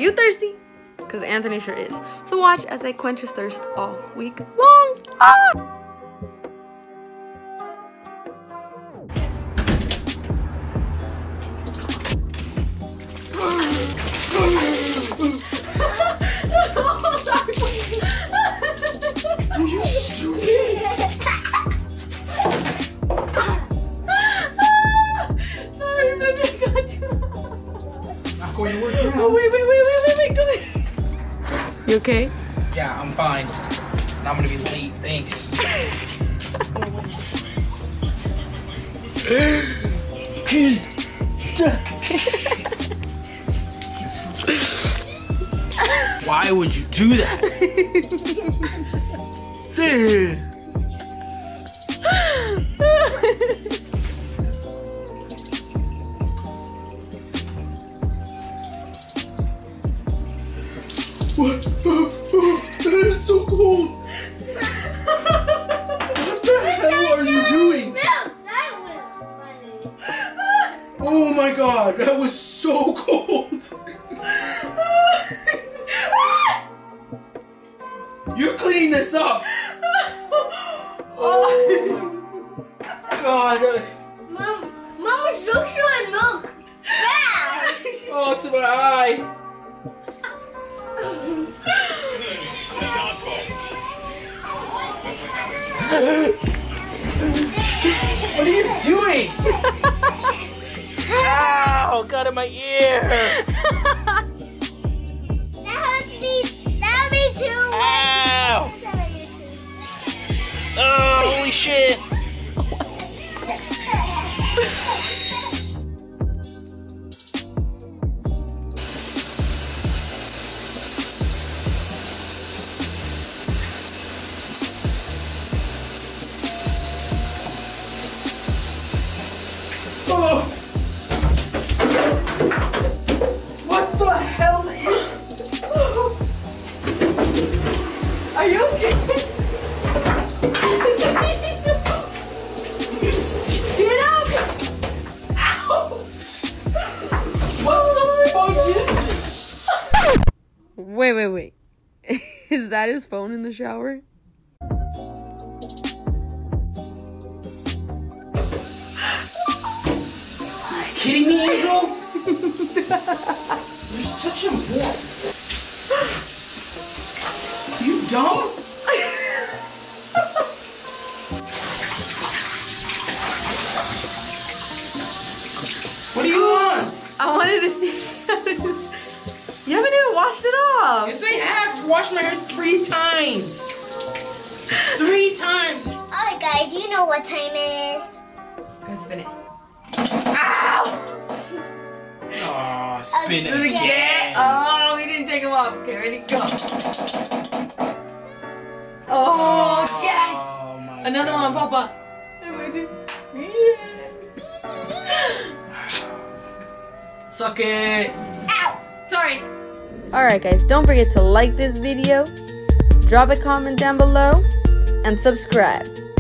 you thirsty? Because Anthony sure is. So watch as I quench his thirst all week long. Ah! Are you stupid? Sorry, baby, I got you. Oh, wait, go ahead. You okay? Yeah, I'm fine. And I'm gonna be late, thanks. Why would you do that? What? That is so cold. What the hell are you doing? Oh my god, that was so cold. You're cleaning this up. Oh god. Mama, sugar and milk. Bad. Oh, it's in my eye. What are you doing? Ow, got in my ear. That hurts me. That hurt me too. Ow. Oh, holy shit. Oh. What the hell is... Are you okay? Get up! Ow! What the fuck is this? Wait. Is that his phone in the shower? Kidding me, Angel? You're such a whore. You dumb? What do you want? I wanted to see. You haven't even washed it off. Yes, I have. Washed my hair 3 times. 3 times. Alright, guys, do you know what time it is? Go spin it. Aw, spin it Again? again. Oh, we didn't take them off. Okay, ready, go. Oh, yes! Oh, my Another God. one, Papa. Suck it. Ow! Sorry. Alright guys, don't forget to like this video, drop a comment down below, and subscribe.